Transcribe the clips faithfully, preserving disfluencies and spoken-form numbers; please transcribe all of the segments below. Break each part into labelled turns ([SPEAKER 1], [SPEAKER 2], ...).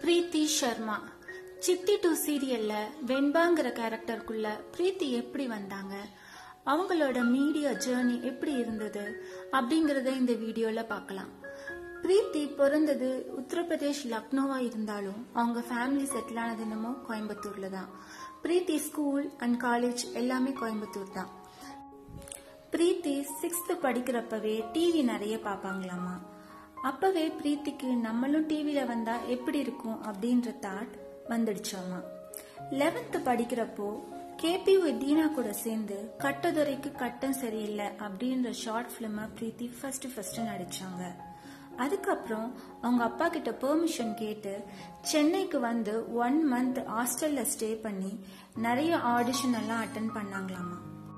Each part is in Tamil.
[SPEAKER 1] பிரீத்தி சர்மா சித்தி டூ சீரியல்ல வெண்பாங்கிற கேரக்டருக்குள்ள பிரீத்தி எப்படி வந்தாங்க, அவங்களோட மீடியா ஜேர்னி எப்படி இருந்தது அப்படிங்கறத இந்த வீடியோல பார்க்கலாம். பிரீத்தி பிறந்தது உத்தரப்பிரதேஷ் லக்னோவா இருந்தாலும் அவங்க ஃபேமிலி செட்டில் ஆனது என்னமோ கோயம்புத்தூர்ல தான். பிரீத்தி ஸ்கூல் அண்ட் காலேஜ் எல்லாமே கோயம்புத்தூர் தான். பிரீத்தி சிக்ஸ்த் படிக்கிறப்பவே டிவி நிறைய பாப்பாங்களாமா. அப்பவே பிரீத்திக்கு நம்மளும் டிவில வந்தா எப்படி இருக்கும் அப்படின்ற தாட் வந்துடுச்சாமா. லெவன்த் படிக்கிறப்போ கேபி தீனா கூட சேர்ந்து கட்டதுரைக்கு கட்டம் சரியில்லை அப்படின்ற short film Preethi first first நடிச்சாங்க. அதுக்கப்புறம் அவங்க அப்பா கிட்ட பெர்மிஷன் கேட்டு சென்னைக்கு வந்து ஒன் மந்த் ஹாஸ்டல்ல ஸ்டே பண்ணி நிறைய ஆடிஷன் எல்லாம் அட்டன் பண்ணாங்களாமா.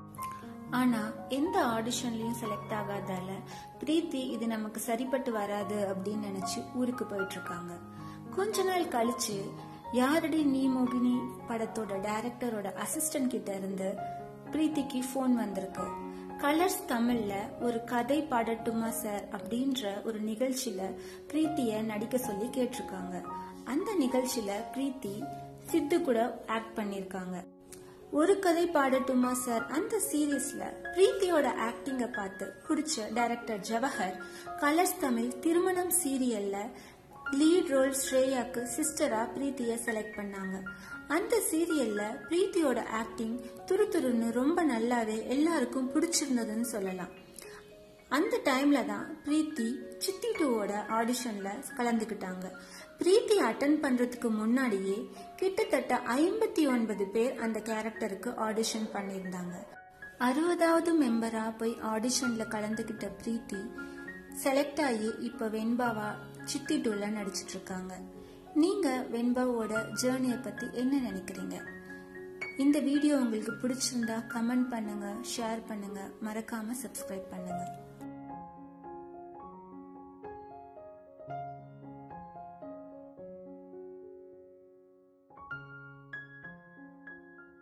[SPEAKER 1] ஆனா எந்த ஆடிஷன்லயும் செலக்ட் ஆகாதால பிரீத்தி இது நமக்கு சரிப்பட்டு வராது அப்படின்னு நினைச்சு ஊருக்கு போயிட்டு இருக்காங்க. கொஞ்ச நாள் கழிச்சு யாரடி நீ மோகினி படத்தோட டைரக்டரோட அசிஸ்டன்ட் கிட்ட இருந்து பிரீத்திக்கு போன் வந்திருக்கு. கலர்ஸ் தமிழ்ல ஒரு கதை பாடட்டுமா சார் அப்படின்ற ஒரு நிகழ்ச்சியில பிரீத்திய நடிக்க சொல்லி கேட்டிருக்காங்க. அந்த நிகழ்ச்சியில பிரீத்தி சித்து கூட ஆக்ட் பண்ணிருக்காங்க. ஒரு கதை பாடட்டுமா சார் அந்த சீரீஸ்ல பிரீத்தியோட ஆக்டிங்க பார்த்து பிடிச்ச டைரக்டர் ஜவஹர் கலர்ஸ் தமிழ் திருமணம் சீரியல்ல லீட் ரோல் ஸ்ரேயாக்கு சிஸ்டரா பிரீத்திய செலக்ட் பண்ணாங்க. அந்த சீரியல்ல பிரீத்தியோட ஆக்டிங் துரு துருன்னு ரொம்ப நல்லாவே எல்லாருக்கும் பிடிச்சிருந்ததுன்னு சொல்லலாம். அந்த டைம்ல தான் பிரீத்தி சித்தி டூவோட ஆடிஷன்ல கலந்துகிட்டாங்க. பிரீத்தி அட்டன் பண்றதுக்கு முன்னாடியே கிட்டத்தட்ட ஐம்பத்தி ஒன்பது பேர் அந்த கேரக்டருக்கு ஆடிஷன் பண்ணியிருந்தாங்க. அறுபதாவது மெம்பரா போய் ஆடிஷன்ல கலந்துகிட்ட பிரீத்தி செலக்ட் ஆகி இப்ப வெண்பாவா சித்தி டூல நடிச்சிட்டு இருக்காங்க. நீங்க வெண்பாவோட ஜேர்னியை பத்தி என்ன நினைக்கிறீங்க? இந்த வீடியோ உங்களுக்கு பிடிச்சிருந்தா கமெண்ட் பண்ணுங்க, ஷேர் பண்ணுங்க, மறக்காம சப்ஸ்கிரைப் பண்ணுங்க.